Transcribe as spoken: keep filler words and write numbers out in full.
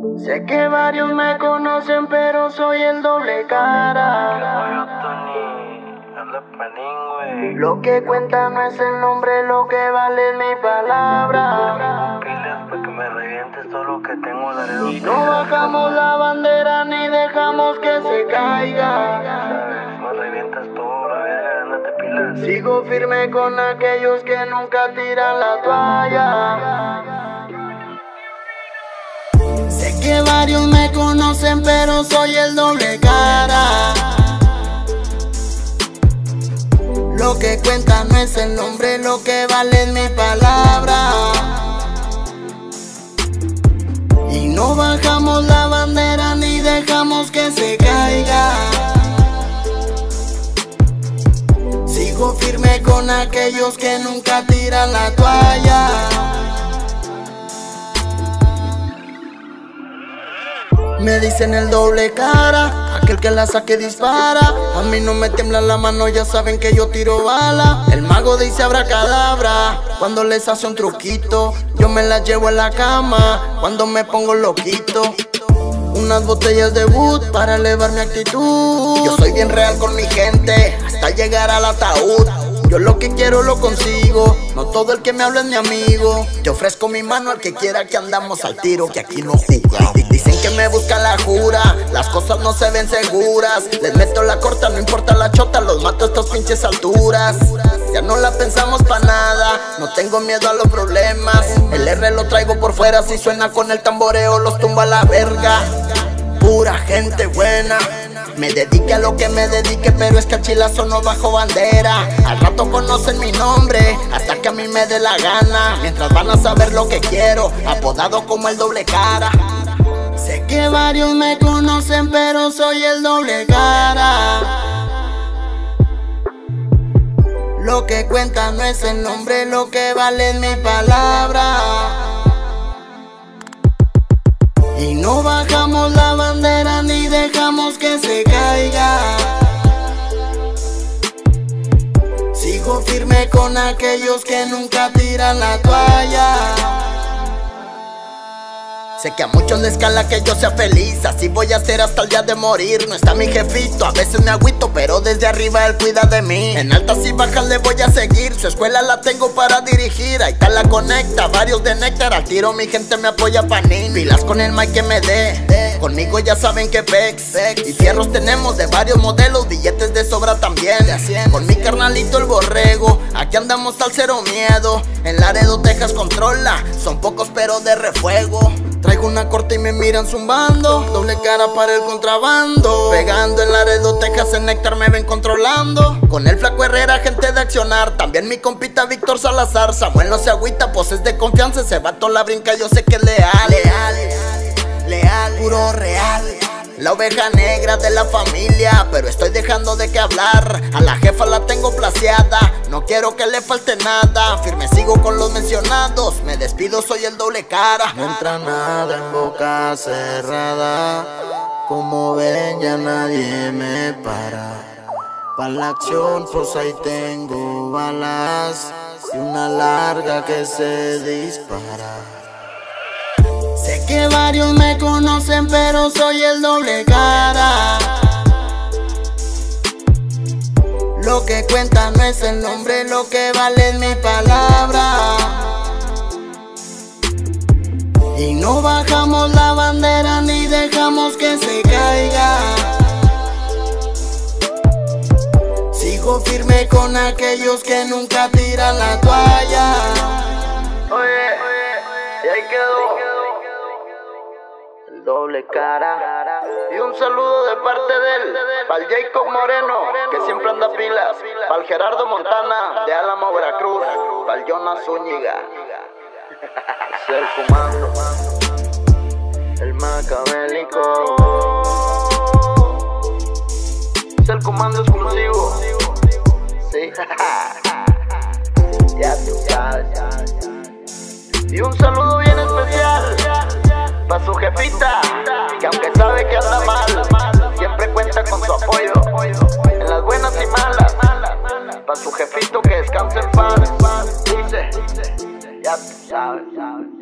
Sé que varios me conocen, pero soy el doble cara. Lo que cuenta no es el nombre, lo que vale es mi palabra. Pilas pa' que me revientes todo lo que tengo, Laredo. Y no bajamos la bandera ni dejamos que se caiga. Sabes, me revientas todo, la verga, ándate pilas. Sigo firme con aquellos que nunca tiran la toalla. Sé que varios me conocen, pero soy el doble cara. Lo que cuenta no es el nombre, lo que vale es mi palabra. Y no bajamos la bandera ni dejamos que se caiga. Sigo firme con aquellos que nunca tiran la toalla. Me dicen el doble cara, aquel que la saque dispara. A mí no me tiembla la mano, ya saben que yo tiro bala. El mago dice abracadabra, cuando les hace un truquito. Yo me la llevo en la cama, cuando me pongo loquito. Unas botellas de wood para elevar mi actitud. Yo soy bien real con mi gente, hasta llegar al ataúd. Yo lo que quiero lo consigo, no todo el que me habla es mi amigo. Te ofrezco mi mano al que quiera que andamos al tiro, que aquí no jugamos. Dicen que me buscan la jura, las cosas no se ven seguras. Les meto la corta, no importa la chota, los mato a estas pinches alturas. Ya no la pensamos pa' nada, no tengo miedo a los problemas. El R lo traigo por fuera, si suena con el tamboreo los tumba a la verga. Pura gente buena, me dedique a lo que me dedique, pero es que al chilazo no bajo bandera. Al rato conocen mi nombre, hasta que a mí me dé la gana. Mientras van a saber lo que quiero, apodado como el doble cara. Sé que varios me conocen, pero soy el doble cara. Lo que cuenta no es el nombre, lo que vale es mi palabra. Y no bajamos la bandera ni dejamos que se caiga. Sigo firme con aquellos que nunca tiran la toalla. Sé que a muchos les cala que yo sea feliz, así voy a ser hasta el día de morir. No está mi jefito, a veces me agüito, pero desde arriba él cuida de mí. En altas y bajas le voy a seguir, su escuela la tengo para dirigir. Ahí está la conecta, varios de néctar, al tiro mi gente me apoya panín. Pilas con el mic que me dé, conmigo ya saben que pex. Y fierros tenemos de varios modelos, billetes de sobra también. Con mi carnalito el borrego, aquí andamos al cero miedo. En Laredo, Texas controla, son pocos pero de refuego. Traigo una corta y me miran zumbando, doble cara para el contrabando. Pegando en Laredo, Texas, en Néctar me ven controlando. Con el flaco Herrera, gente de accionar. También mi compita Víctor Salazar. Samuel no se agüita, pues es de confianza. Ese vato la brinca, yo sé que es leal. Leal, leal, puro real. La oveja negra de la familia, pero estoy dejando de que hablar. A la jefa la tengo plaseada, no quiero que le falte nada. Firme sigo con los mencionados, me despido, soy el doble cara. No entra nada en boca cerrada, como ven ya nadie me para. Pa' la acción pues ahí tengo balas y una larga que se dispara. Sé que varios me conocen, pero soy el doble cara. Lo que cuenta no es el nombre, lo que vale es mi palabra. Y no bajamos la bandera ni dejamos que se caiga. Sigo firme con aquellos que nunca tiran la toalla. Oye, y ahí quedó doble cara. Y un saludo de parte de él, pa'l Jacob Moreno, que siempre anda pilas, pa'l Gerardo Montana, de Álamo, Veracruz, pa'l Jonas Zúñiga. Es el comando, el macabélico. Es el comando exclusivo. Sí. Ya tú sabes. Y un saludo bien especial pa' su jefita, que aunque sabe que anda mal, siempre cuenta con su apoyo, en las buenas y malas. Pa' su jefito que descanse en paz. Dice, ya tú sabes.